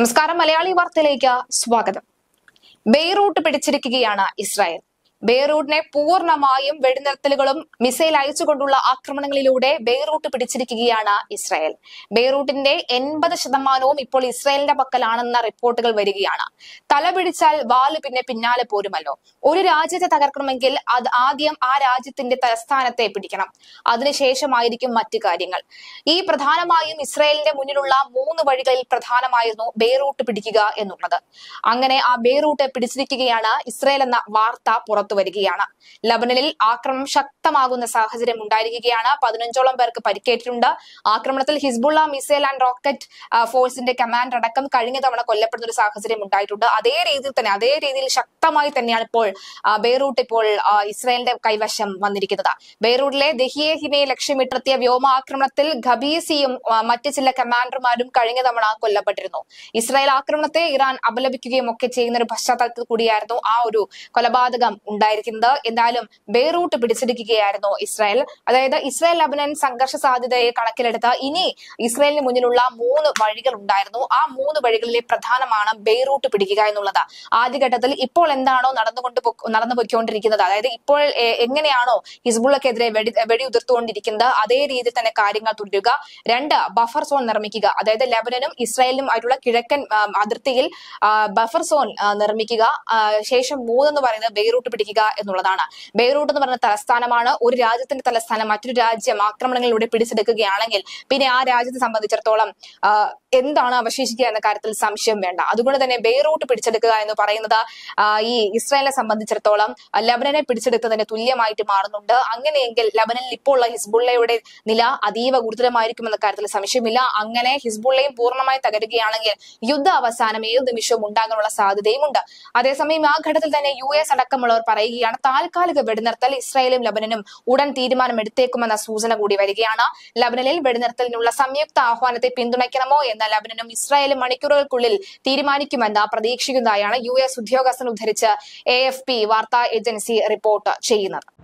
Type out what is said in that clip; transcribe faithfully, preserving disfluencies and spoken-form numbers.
നമസ്കാരം. മലയാളി വാർത്തയിലേക്ക് സ്വാഗതം. ബെയ്റൂട്ട് പിടിച്ചിരിക്കുകയാണ് ഇസ്രായേൽ. ബെയ്റൂട്ടിനെ പൂർണ്ണമായും വെടിനിർത്തലുകളും മിസൈൽ അയച്ചുകൊണ്ടുള്ള ആക്രമണങ്ങളിലൂടെ ബെയ്റൂട്ട് പിടിച്ചിരിക്കുകയാണ് ഇസ്രായേൽ. ബെയ്റൂട്ടിന്റെ എൺപത് ശതമാനവും ഇപ്പോൾ ഇസ്രായേലിന്റെ പക്കലാണെന്ന റിപ്പോർട്ടുകൾ വരികയാണ്. തല പിടിച്ചാൽ വാല് പിന്നെ പിന്നാലെ പോരുമല്ലോ. ഒരു രാജ്യത്തെ തകർക്കണമെങ്കിൽ അത് ആദ്യം ആ രാജ്യത്തിന്റെ തലസ്ഥാനത്തെ പിടിക്കണം. അതിനുശേഷമായിരിക്കും മറ്റു കാര്യങ്ങൾ. ഈ പ്രധാനമായും ഇസ്രായേലിന്റെ മുന്നിലുള്ള മൂന്ന് വഴികളിൽ പ്രധാനമായിരുന്നു ബെയ്റൂട്ട് പിടിക്കുക എന്നുള്ളത്. അങ്ങനെ ആ ബെയ്റൂട്ട് പിടിച്ചിരിക്കുകയാണ് ഇസ്രായേൽ എന്ന വാർത്ത പുറത്തു വരികയാണ്. ലബനനിൽ ആക്രമണം ശക്തമാകുന്ന സാഹചര്യം ഉണ്ടായിരിക്കുകയാണ്. പതിനഞ്ചോളം പേർക്ക് പരിക്കേറ്റിട്ടുണ്ട്. ആക്രമണത്തിൽ ഹിസ്ബുള്ള മിസൈൽ ആൻഡ് റോക്കറ്റ് ഫോഴ്സിന്റെ കമാൻഡർ അടക്കം കഴിഞ്ഞ തവണ കൊല്ലപ്പെടുന്ന ഒരു സാഹചര്യം ഉണ്ടായിട്ടുണ്ട്. അതേ രീതിയിൽ തന്നെ അതേ രീതിയിൽ ശക്തമായി തന്നെയാണ് ഇപ്പോൾ ബെയ്റൂട്ട് ഇപ്പോൾ ഇസ്രായേലിന്റെ കൈവശം വന്നിരിക്കുന്നത്. ബെയ്റൂട്ടിലെ ദഹിയേഹിനെ ലക്ഷ്യമിട്ടെത്തിയ വ്യോമാക്രമണത്തിൽ ഖബീസിയും മറ്റ് ചില കമാൻഡർമാരും കഴിഞ്ഞ തവണ കൊല്ലപ്പെട്ടിരുന്നു. ഇസ്രായേൽ ആക്രമണത്തെ ഇറാൻ അപലപിക്കുകയും ഒക്കെ ചെയ്യുന്ന ഒരു പശ്ചാത്തലത്തിൽ കൂടിയായിരുന്നു ആ ഒരു കൊലപാതകം ഉണ്ടായിരിക്കുന്നത്. എന്തായാലും ബെയ്റൂട്ട് പിടിച്ചെടുക്കുകയായിരുന്നു ഇസ്രായേൽ. അതായത് ഇസ്രായേൽ ലബനൻ സംഘർഷ സാധ്യതയെ കണക്കിലെടുത്ത് ഇനി ഇസ്രായേലിന് മുന്നിലുള്ള മൂന്ന് വഴികൾ ഉണ്ടായിരുന്നു. ആ മൂന്ന് വഴികളിലെ പ്രധാനമാണ് ബെയ്റൂട്ട് പിടിക്കുക എന്നുള്ളത്. ആദ്യഘട്ടത്തിൽ ഇപ്പോൾ എന്താണോ നടന്നുകൊണ്ട് നടന്നു പോയിക്കൊണ്ടിരിക്കുന്നത്, അതായത് ഇപ്പോൾ എങ്ങനെയാണോ ഹിസ്ബുള്ളക്കെതിരെ വെടി വെടിയുതിർത്തുകൊണ്ടിരിക്കുന്നത് അതേ രീതിയിൽ തന്നെ കാര്യങ്ങൾ തുടരുക. രണ്ട്, ബഫർ സോൺ നിർമ്മിക്കുക. അതായത് ലബനനും ഇസ്രായേലിനും ആയിട്ടുള്ള കിഴക്കൻ അതിർത്തിയിൽ ബഫർ സോൺ നിർമ്മിക്കുക. ശേഷം മൂന്നെന്ന് പറയുന്നത് ബെയ്റൂട്ട് പിടിക്കുക എന്നുള്ളതാണ്. ബെയ്റൂട്ട് എന്ന് പറയുന്ന തലസ്ഥാനമാണ്. ഒരു രാജ്യത്തിന്റെ തലസ്ഥാനം മറ്റൊരു രാജ്യം ആക്രമണങ്ങളിലൂടെ പിടിച്ചെടുക്കുകയാണെങ്കിൽ പിന്നെ ആ രാജ്യത്തെ സംബന്ധിച്ചിടത്തോളം എന്താണ് അവശേഷിക്കുക എന്ന കാര്യത്തിൽ സംശയം വേണ്ട. അതുകൊണ്ട് തന്നെ ബെയ്റൂട്ട് പിടിച്ചെടുക്കുക എന്ന് പറയുന്നത് ഈ ഇസ്രായേലിനെ സംബന്ധിച്ചിടത്തോളം ലബനനെ പിടിച്ചെടുത്തതിന് തുല്യമായിട്ട് മാറുന്നുണ്ട്. അങ്ങനെയെങ്കിൽ ലബനനിൽ ഇപ്പോൾ ഉള്ള ഹിസ്ബുള്ളയുടെ നില അതീവ ഗുരുതരമായിരിക്കുമെന്ന കാര്യത്തിൽ സംശയമില്ല. അങ്ങനെ ഹിസ്ബുള്ളയും പൂർണ്ണമായി തകരുകയാണെങ്കിൽ യുദ്ധ അവസാനം ഏത് നിമിഷവും ഉണ്ടാകാനുള്ള സാധ്യതയും ഉണ്ട്. അതേസമയം ആ ഘട്ടത്തിൽ തന്നെ യു എസ് അടക്കമുള്ളവർ പറയുകയാണ് താൽക്കാലിക വെടിനിർത്തൽ ഇസ്രായേലും ലബനനും ഉടൻ തീരുമാനമെടുത്തേക്കുമെന്ന സൂചന കൂടി വരികയാണ്. ലബനനിൽ വെടിനിർത്തലിനുള്ള സംയുക്ത ആഹ്വാനത്തെ പിന്തുണയ്ക്കണമോ എന്ന ലബനനും ഇസ്രായേലും മണിക്കൂറുകൾക്കുള്ളിൽ തീരുമാനിക്കുമെന്ന് പ്രതീക്ഷിക്കുന്നതായാണ് യു എസ് ഉദ്യോഗസ്ഥൻ ഉദ്ധരിച്ച് എ എഫ് പി വാർത്താ ഏജൻസി റിപ്പോർട്ട് ചെയ്യുന്നത്.